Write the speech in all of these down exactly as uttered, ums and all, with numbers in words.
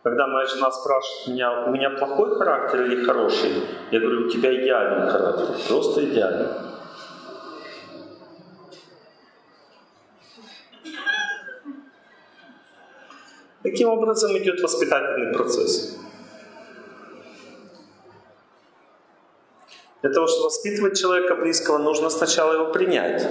Когда моя жена спрашивает меня, у меня плохой характер или хороший, я говорю, у тебя идеальный характер, просто идеальный. Таким образом идет воспитательный процесс. Для того, чтобы воспитывать человека близкого, нужно сначала его принять.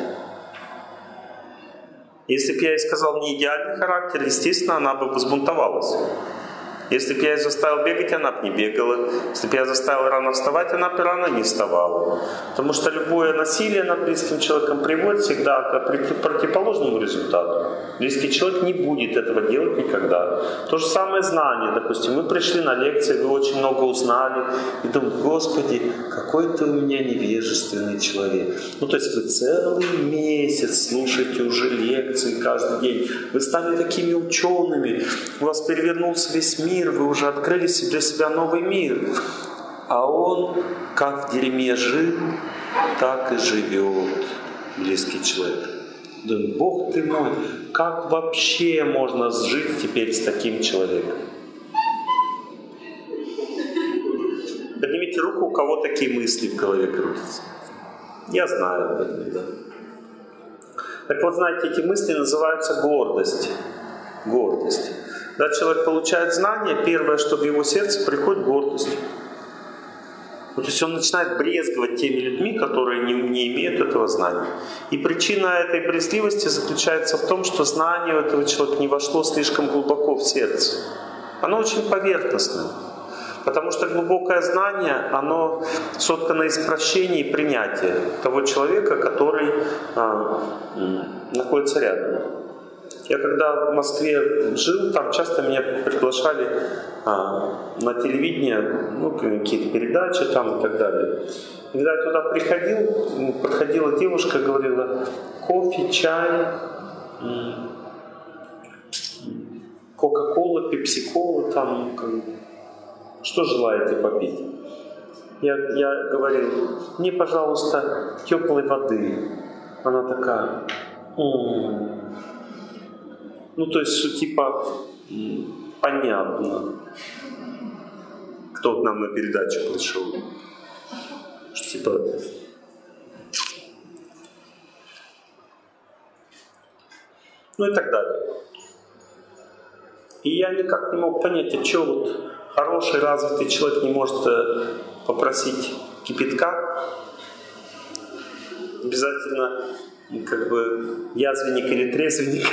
Если бы я ей сказал не идеальный характер, естественно, она бы взбунтовалась. Если бы я ее заставил бегать, она бы не бегала. Если бы я заставил рано вставать, она бы рано не вставала. Потому что любое насилие над близким человеком приводит всегда к противоположному результату. Близкий человек не будет этого делать никогда. То же самое знание. Допустим, мы пришли на лекции, вы очень много узнали. И думаете, Господи, какой ты у меня невежественный человек. Ну, то есть вы целый месяц слушаете уже лекции каждый день. Вы стали такими учеными. У вас перевернулся весь мир. Вы уже открыли для себя новый мир. А он как в дерьме жил, так и живет близкий человек. Думаю, Бог ты мой, как вообще можно жить теперь с таким человеком? Поднимите руку, у кого такие мысли в голове крутятся. Я знаю об этом, да. Так вот, знаете, эти мысли называются гордость. Гордость. Когда человек получает знания, первое, что в его сердце приходит, гордость. Вот, то есть он начинает брезговать теми людьми, которые не, не имеют этого знания. И причина этой брезгливости заключается в том, что знание у этого человека не вошло слишком глубоко в сердце. Оно очень поверхностное. Потому что глубокое знание, оно соткано из прощения и принятия того человека, который а, находится рядом. Я когда в Москве жил, там часто меня приглашали а, на телевидение, ну, какие-то передачи там и так далее. И когда я туда приходил, подходила девушка, говорила, кофе, чай, кока-кола, пепси-кола, там, что желаете попить? Я, я говорил, мне, пожалуйста, теплой воды. Она такая, м-м-м. Ну, то есть, что типа, понятно, кто к нам на передачу пришел. Что типа, ну и так далее. И я никак не мог понять, а что вот хороший, развитый человек не может попросить кипятка. Обязательно, как бы, язвенник или трезвенник.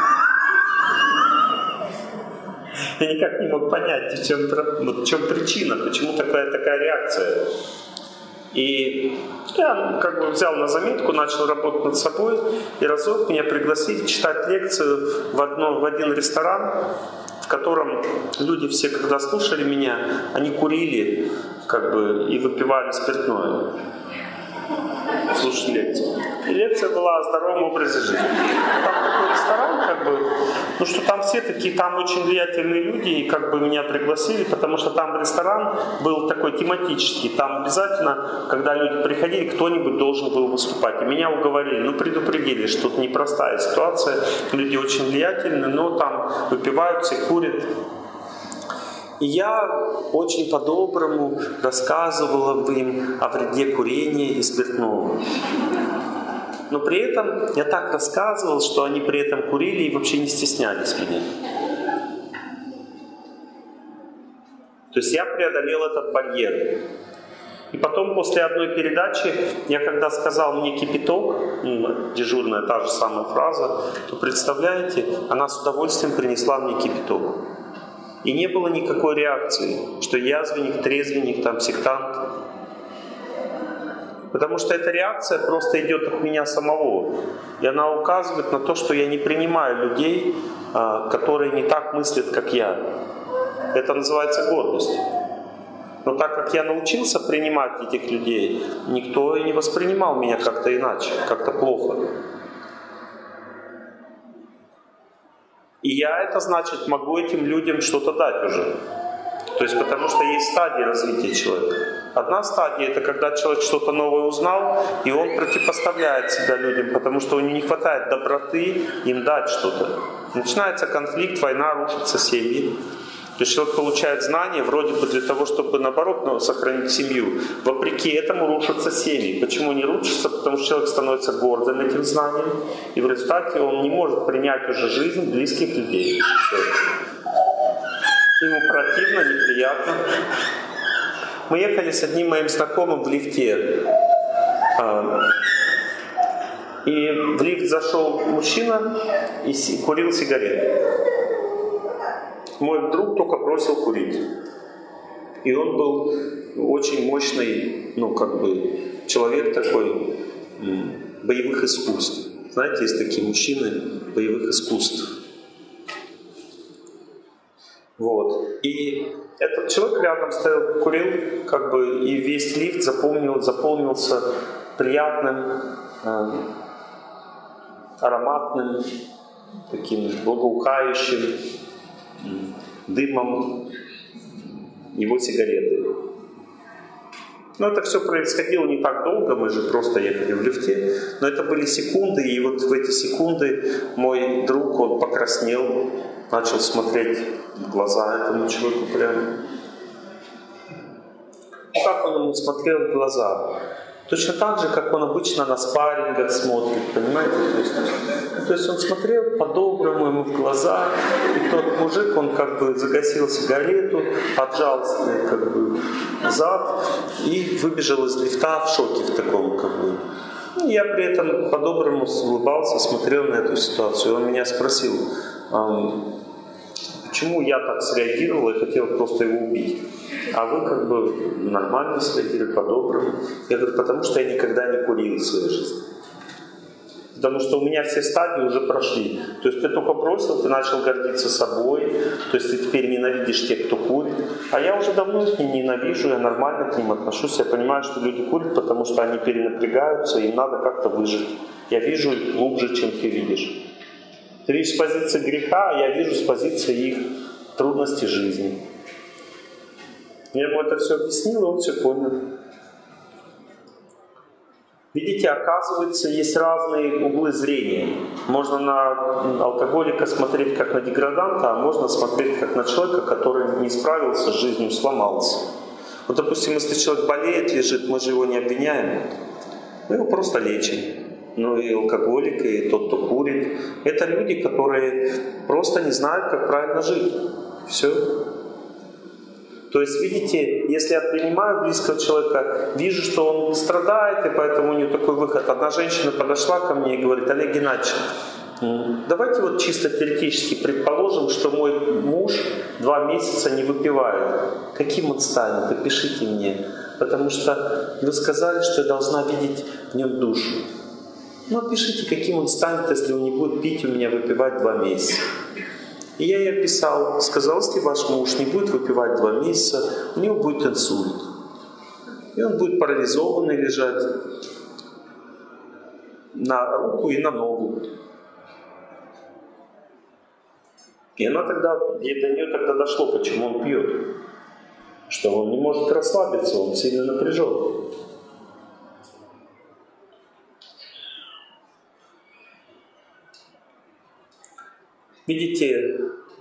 Я никак не мог понять, в чем, в чем причина, почему такая, такая реакция. И я как бы взял на заметку, начал работать над собой, и разок меня пригласили читать лекцию в, одно, в один ресторан, в котором люди все, когда слушали меня, они курили как бы, и выпивали спиртное. Слушали лекцию. И лекция была о здоровом образе жизни. Там такой ресторан, как бы, ну что там все такие, там очень влиятельные люди, и как бы меня пригласили, потому что там ресторан был такой тематический. Там обязательно, когда люди приходили, кто-нибудь должен был выступать. И меня уговорили, ну предупредили, что тут непростая ситуация, люди очень влиятельны, но там выпивают, все курят. И я очень по-доброму рассказывала им о вреде курения и спиртного. Но при этом я так рассказывал, что они при этом курили и вообще не стеснялись меня. То есть я преодолел этот барьер. И потом, после одной передачи, я когда сказал «мне кипяток», ну, дежурная та же самая фраза, то, представляете, она с удовольствием принесла мне кипяток. И не было никакой реакции, что язвенник, трезвенник, там, сектант. Потому что эта реакция просто идет от меня самого. И она указывает на то, что я не принимаю людей, которые не так мыслят, как я. Это называется гордость. Но так как я научился принимать этих людей, никто и не воспринимал меня как-то иначе, как-то плохо. И я, это значит, могу этим людям что-то дать уже. То есть потому что есть стадии развития человека. Одна стадия — это когда человек что-то новое узнал, и он противопоставляет себя людям, потому что у него не хватает доброты им дать что-то. Начинается конфликт, война, рушатся семьи. То есть человек получает знания вроде бы для того, чтобы наоборот ну, сохранить семью. Вопреки этому рушатся семьи. Почему не рушатся? Потому что человек становится гордым этим знанием, и в результате он не может принять уже жизнь близких людей. Ему противно, неприятно. Мы ехали с одним моим знакомым в лифте. И в лифт зашел мужчина и курил сигареты. Мой друг только бросил курить. И он был очень мощный, ну, как бы, человек такой боевых искусств. Знаете, есть такие мужчины боевых искусств. Вот. И этот человек рядом стоял, курил, как бы, и весь лифт запомнил, заполнился приятным, э, ароматным, таким благоухающим дымом его сигареты. Но это все происходило не так долго, мы же просто ехали в лифте, но это были секунды, и вот в эти секунды мой друг, он покраснел, начал смотреть в глаза этому человеку прямо. Как он ему смотрел в глаза? Точно так же, как он обычно на спаррингах смотрит, понимаете? То есть, то есть он смотрел по-доброму ему в глаза, и тот мужик, он как бы загасил сигарету, отжал как бы зад и выбежал из лифта в шоке в таком как бы. Я при этом по-доброму улыбался, смотрел на эту ситуацию. Он меня спросил, почему я так среагировал и хотел просто его убить. А вы как бы нормально среагировали, по-доброму. Я говорю, потому что я никогда не курил в своей жизни. Потому что у меня все стадии уже прошли. То есть ты только бросил, ты начал гордиться собой, то есть ты теперь ненавидишь тех, кто курит. А я уже давно их не ненавижу, я нормально к ним отношусь. Я понимаю, что люди курят, потому что они перенапрягаются, им надо как-то выжить. Я вижу их глубже, чем ты видишь. Ты видишь с позиции греха, а я вижу с позиции их трудностей жизни. Я ему это все объяснил, и он все понял. Видите, оказывается, есть разные углы зрения. Можно на алкоголика смотреть как на деграданта, а можно смотреть как на человека, который не справился с жизнью, сломался. Вот, допустим, если человек болеет, лежит, мы же его не обвиняем. Мы его просто лечим. Ну и алкоголик, и тот, кто курит. Это люди, которые просто не знают, как правильно жить. Все. То есть, видите, если я принимаю близкого человека, вижу, что он страдает, и поэтому у него такой выход. Одна женщина подошла ко мне и говорит: Олег Геннадьевич, давайте вот чисто теоретически предположим, что мой муж два месяца не выпивает. Каким он станет? Опишите мне. Потому что вы сказали, что я должна видеть в нем душу. Ну, опишите, каким он станет, если он не будет пить у меня, выпивать два месяца. И я ей описал, сказал, если ваш муж не будет выпивать два месяца, у него будет инсульт. И он будет парализованный лежать на руку и на ногу. И она тогда, и до нее тогда дошло, почему он пьет. Что он не может расслабиться, он сильно напряжен. Видите,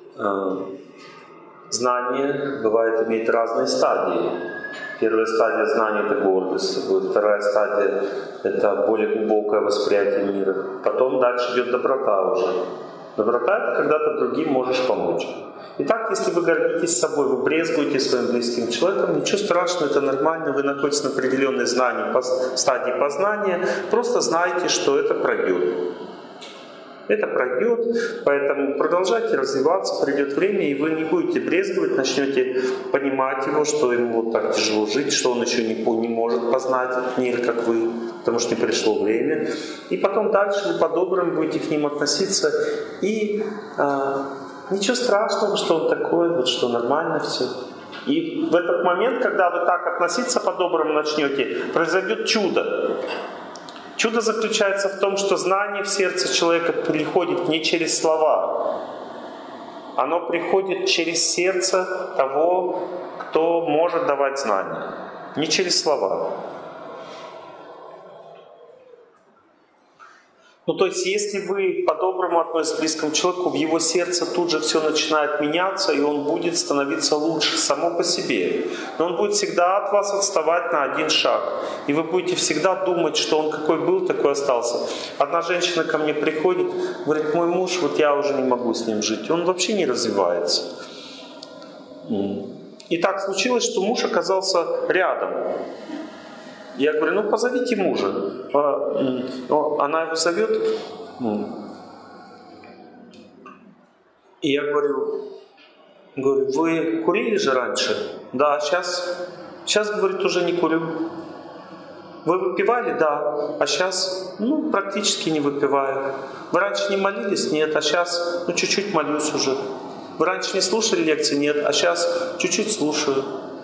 знание бывает иметь разные стадии. Первая стадия знания – это гордость, вторая стадия – это более глубокое восприятие мира. Потом дальше идет доброта уже. Доброта – это когда ты другим можешь помочь. Итак, если вы гордитесь собой, вы брезгуете своим близким человеком, ничего страшного, это нормально, вы находитесь на определенной знании, стадии познания, просто знайте, что это пройдет. Это пройдет, поэтому продолжайте развиваться, придет время, и вы не будете брезговать, начнете понимать его, что ему вот так тяжело жить, что он еще не, не может познать мир, как вы, потому что не пришло время. И потом дальше вы по-доброму будете к ним относиться, и а, ничего страшного, что он такой, вот что нормально все. И в этот момент, когда вы так относиться по-доброму начнете, произойдет чудо. Чудо заключается в том, что знание в сердце человека приходит не через слова. Оно приходит через сердце того, кто может давать знания. Не через слова. Ну, то есть, если вы по-доброму относитесь к близкому человеку, в его сердце тут же все начинает меняться, и он будет становиться лучше само по себе. Но он будет всегда от вас отставать на один шаг. И вы будете всегда думать, что он какой был, такой остался. Одна женщина ко мне приходит, говорит, мой муж, вот я уже не могу с ним жить. Он вообще не развивается. И так случилось, что муж оказался рядом. Я говорю, ну позовите мужа. Она его зовет. И я говорю, говорю, вы курили же раньше? Да, сейчас, сейчас, говорит, уже не курю. Вы выпивали? Да. А сейчас, ну, практически не выпиваю. Вы раньше не молились? Нет. А сейчас, ну, чуть-чуть молюсь уже. Вы раньше не слушали лекции? Нет. А сейчас чуть-чуть слушаю.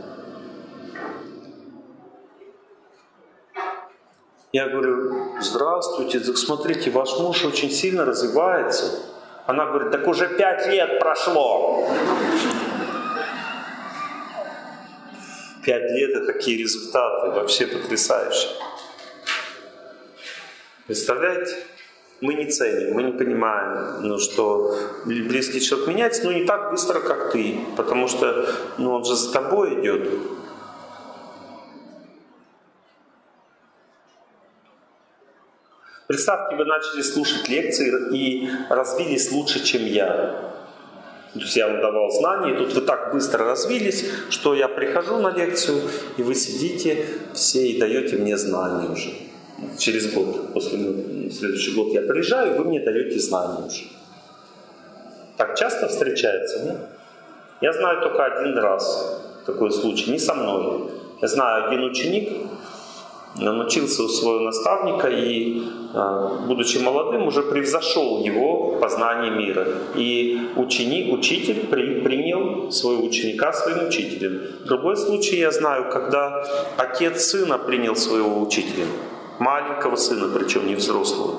Я говорю, здравствуйте, смотрите, ваш муж очень сильно развивается. Она говорит, так уже пять лет прошло. Пять лет — это такие результаты, вообще потрясающие. Представляете? Мы не ценим, мы не понимаем, ну, что близкий человек меняется, но не так быстро, как ты, потому что ну, он же за тобой идет. Представьте, вы начали слушать лекции и развились лучше, чем я. То есть я вам давал знания, и тут вы так быстро развились, что я прихожу на лекцию, и вы сидите все и даете мне знания уже. Через год, после в следующий год я приезжаю, и вы мне даете знания уже. Так часто встречается, нет? Я знаю только один раз такой случай, не со мной. Я знаю один ученик, он учился у своего наставника и, будучи молодым, уже превзошел его в познании мира. И ученик, учитель при, принял своего ученика своим учителем. Другой случай я знаю, когда отец сына принял своего учителя. Маленького сына, причем не взрослого.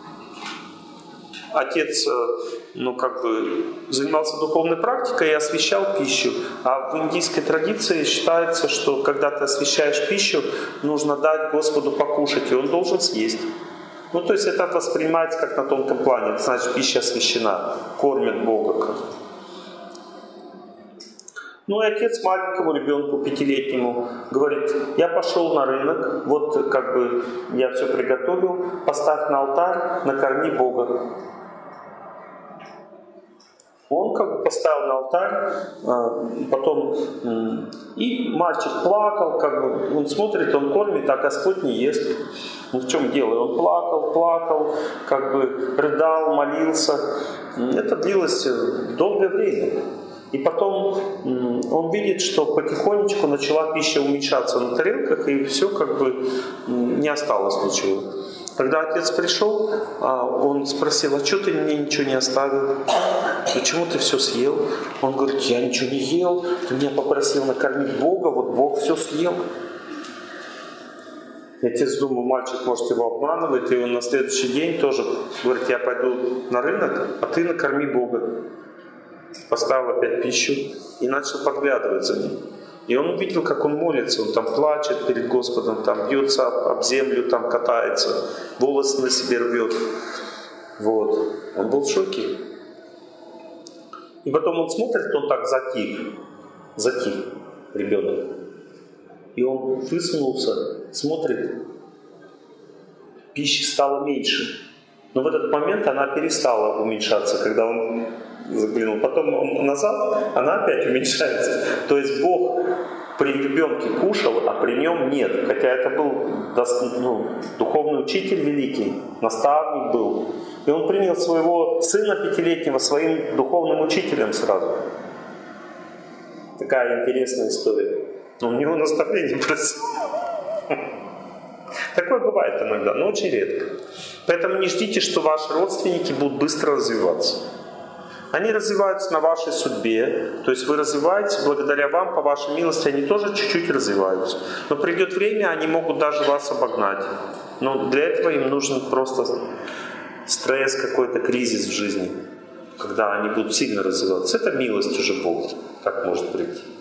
Отец, ну, как бы, занимался духовной практикой и освящал пищу. А в индийской традиции считается, что когда ты освящаешь пищу, нужно дать Господу покушать, и он должен съесть. Ну, то есть это воспринимается как на тонком плане. Это значит, пища освящена, кормит Бога. Как. Ну и отец маленькому ребенку, пятилетнему, говорит, я пошел на рынок, вот как бы я все приготовил, поставь на алтарь, накорми Бога. Он как бы поставил на алтарь, потом и мальчик плакал, как бы он смотрит, он кормит, а Господь не ест. Ну в чем дело? Он плакал, плакал, как бы рыдал, молился. Это длилось долгое время. И потом он видит, что потихонечку начала пища уменьшаться на тарелках, и все как бы не осталось ничего. Когда отец пришел, он спросил, а что ты мне ничего не оставил? Почему ты все съел? Он говорит, я ничего не ел, ты меня попросил накормить Бога, вот Бог все съел. И отец думал, мальчик, может, его обманывает, и он на следующий день тоже говорит, я пойду на рынок, а ты накорми Бога. Поставил опять пищу и начал подглядывать за ним. И он увидел, как он молится, он там плачет перед Господом, там бьется об, об землю, там катается, волосы на себе рвет. Вот. Он был в шоке. И потом он смотрит, он так затих, затих, ребенок. И он высунулся, смотрит, пищи стало меньше. Но в этот момент она перестала уменьшаться, когда он заглянул. Потом он назад, она опять уменьшается. То есть Бог при ребенке кушал, а при нем нет. Хотя это был ну, духовный учитель великий, наставник был. И он принял своего сына пятилетнего своим духовным учителем сразу. Такая интересная история. Но у него наставление просил. Такое бывает иногда, но очень редко. Поэтому не ждите, что ваши родственники будут быстро развиваться. Они развиваются на вашей судьбе, то есть вы развиваетесь, благодаря вам, по вашей милости, они тоже чуть-чуть развиваются. Но придет время, они могут даже вас обогнать. Но для этого им нужен просто стресс, какой-то кризис в жизни, когда они будут сильно развиваться. Это милость уже Бога, как может прийти.